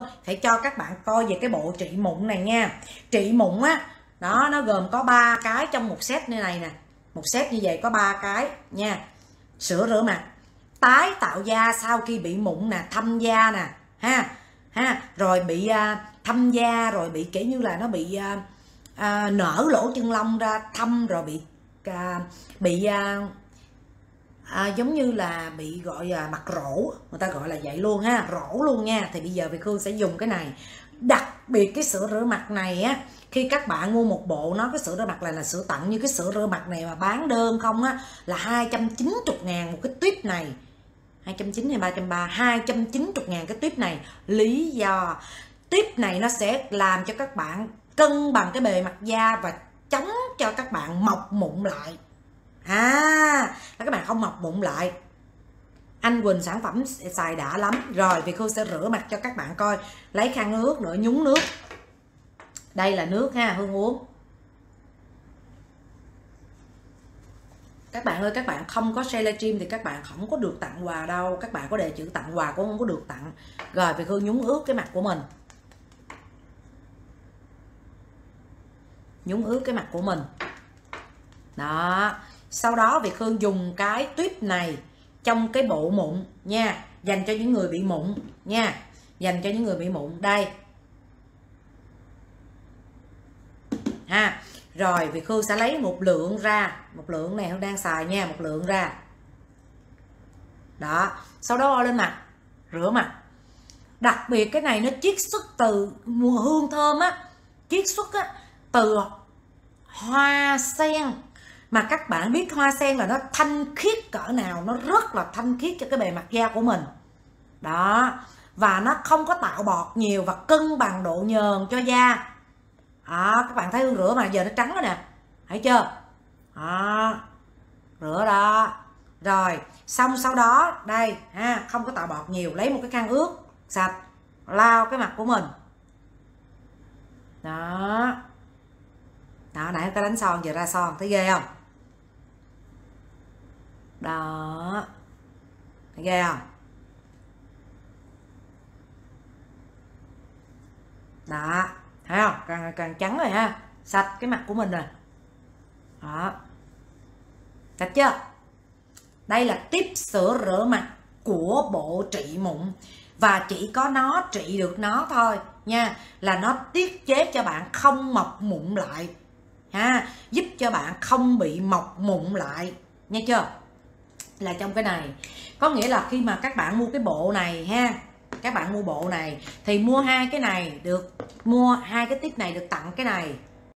phải cho các bạn coi về cái bộ trị mụn này nha. Trị mụn á, đó, nó gồm có 3 cái trong một set như này nè. Một set như vậy có 3 cái nha. Sữa rửa mặt, tái tạo da sau khi bị mụn nè, thâm da nè, ha, rồi bị thâm da, rồi bị kiểu như là nó bị nở lỗ chân lông ra thâm, rồi bị giống như là bị gọi là mặt rỗ, người ta gọi là vậy luôn ha, rỗ luôn nha. Thì bây giờ Việt Hương sẽ dùng cái này. Đặc biệt cái sữa rửa mặt này á, khi các bạn mua một bộ nó, cái sữa rửa mặt này là sữa tặng, như cái sữa rửa mặt này mà bán đơn không á là 290.000 một cái tuyếp này. 290 hay 330, 290.000 cái tuyếp này. Lý do tuyếp này nó sẽ làm cho các bạn cân bằng cái bề mặt da và chống cho các bạn mọc mụn lại. Các bạn không mọc mụn lại. Anh Quỳnh sản phẩm xài đã lắm. Rồi Việt Hương sẽ rửa mặt cho các bạn coi. Lấy khăn nước nữa, nhúng nước. Đây là nước ha, Hương uống. Các bạn ơi, các bạn không có share livestream thì các bạn không có được tặng quà đâu. Các bạn có đề chữ tặng quà cũng không có được tặng. Rồi Việt Hương nhúng ướt cái mặt của mình. Nhúng ướt cái mặt của mình. Đó. Sau đó Việt Hương dùng cái tuyếp này trong cái bộ mụn nha, dành cho những người bị mụn nha, dành cho những người bị mụn. Đây ha. Rồi Việt Hương sẽ lấy một lượng ra, một lượng này Hương đang xài nha, một lượng ra. Đó, sau đó lên mặt, rửa mặt. Đặc biệt cái này nó chiết xuất từ mùi hương thơm á, chiết xuất á từ hoa sen. Mà các bạn biết hoa sen là nó thanh khiết cỡ nào, nó rất là thanh khiết cho cái bề mặt da của mình. Đó, và nó không có tạo bọt nhiều và cân bằng độ nhờn cho da. Đó, các bạn thấy Hương rửa mà giờ nó trắng rồi nè, thấy chưa? Đó, rửa đó. Rồi, xong sau đó đây ha, không có tạo bọt nhiều, lấy một cái khăn ướt sạch lau cái mặt của mình. Đó. Đó, nãy ta đánh son giờ ra son, thấy ghê không? Đó, thấy ghê không? Đó, thấy không? Càng trắng rồi ha, sạch cái mặt của mình rồi. Đó, sạch chưa? Đây là tip sữa rửa mặt của bộ trị mụn. Và chỉ có nó trị được nó thôi nha, là nó tiết chế cho bạn không mọc mụn lại ha, giúp cho bạn không bị mọc mụn lại nha chưa. Là trong cái này có nghĩa là khi mà các bạn mua cái bộ này ha, các bạn mua bộ này thì mua hai cái này được, mua hai cái tip này được tặng cái này